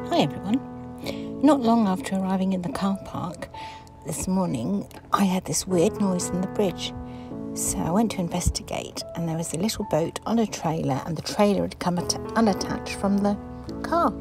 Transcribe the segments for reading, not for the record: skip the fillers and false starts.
Hi everyone. Not long after arriving in the car park this morning, I heard this weird noise on the bridge. So I went to investigate, and there was a little boat on a trailer, and the trailer had come unattached from the car.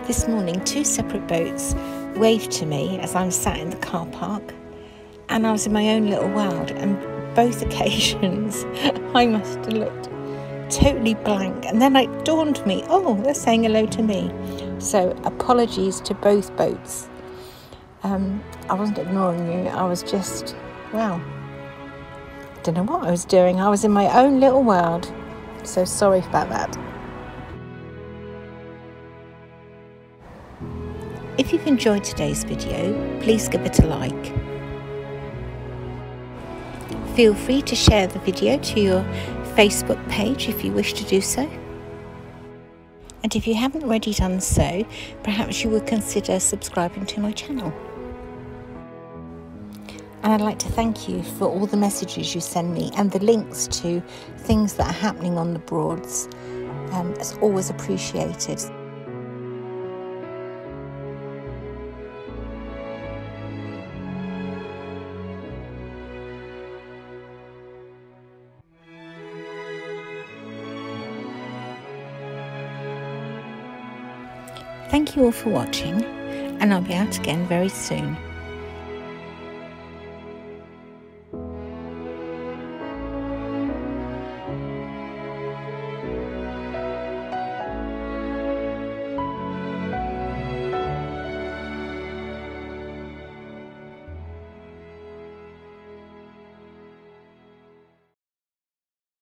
This morning, 2 separate boats waved to me as I'm sat in the car park, and I was in my own little world, and both occasions I must have looked totally blank, and then it dawned me, oh, they're saying hello to me. So apologies to both boats. I wasn't ignoring you, I was just, well, don't know what I was doing. I was in my own little world, so sorry about that. If you've enjoyed today's video, please give it a like. Feel free to share the video to your Facebook page if you wish to do so. And if you haven't already done so, perhaps you would consider subscribing to my channel. And I'd like to thank you for all the messages you send me and the links to things that are happening on the Broads. It's always appreciated. Thank you all for watching, and I'll be out again very soon.